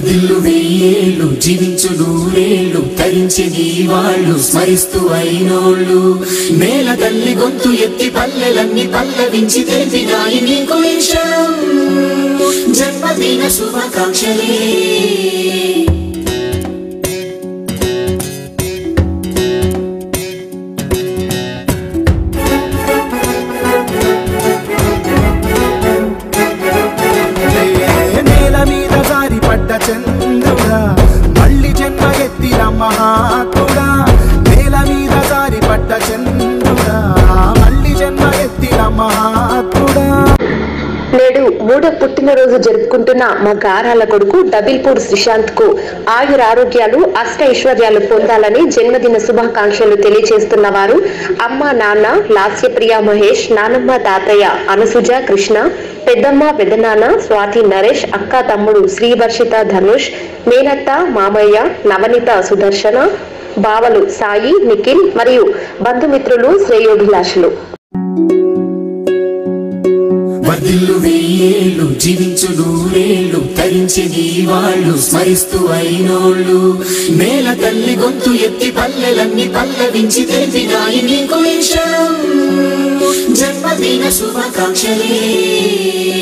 వర్ధిల్లు వెయ్యేళ్ళు జీవించు నూరేళ్ళు తరించి నీ వాళ్ళు స్మరిస్తూ అయినోళ్ళు నేల తల్లి గొంతు ఎత్తి పల్లెలన్నీ పల్లవించి తెలిపినాయి నీకు ఈ క్షణం జన్మదిన శుభాకాంక్షలే చంద్రుడా మళ్ళీ జన్మ ఎత్తిన మహాత్ముడా నేల మీద జారి పడ్డ చంద్రుడా మళ్ళీ జన్మ ఎత్తిన మహాత్ముడా. నేడు మూడో పుట్టినరోజు జరుపుకుంటున్న మా గారాల కొడుకు డబిల్పూర్ శ్రీశాంత్ కు ఆయురారోగ్యాలు అష్ట ఐశ్వర్యాలు పొందాలని జన్మదిన శుభాకాంక్షలు తెలియజేస్తున్న వారు అమ్మ నాన్న లాస్యప్రియ మహేష్ నానమ్మ తాతయ్య అనసుజ కృష్ణ పెద్దమ్మ పెద్దనాన్న స్వాతి నరేష్ అక్క తమ్ముడు శ్రీవర్షిత ధనుష్ మేనత్త మామయ్య నవనీత సుదర్శన బావలు సాయి నిఖిల్ మరియు బంధుమిత్రులు శ్రేయోభిలాషులు. వర్ధిల్లు వెయ్యేళ్ళు జీవించు నూరేళ్ళు తరించి నీ వాళ్ళు స్మరిస్తూ అయినోళ్ళు నేల తల్లి గొంతు ఎత్తి పల్లెలన్నీ పల్లవించి తెలిపినాయి నీకు ఈ క్షణం జన్మదిన శుభాకాంక్షలే.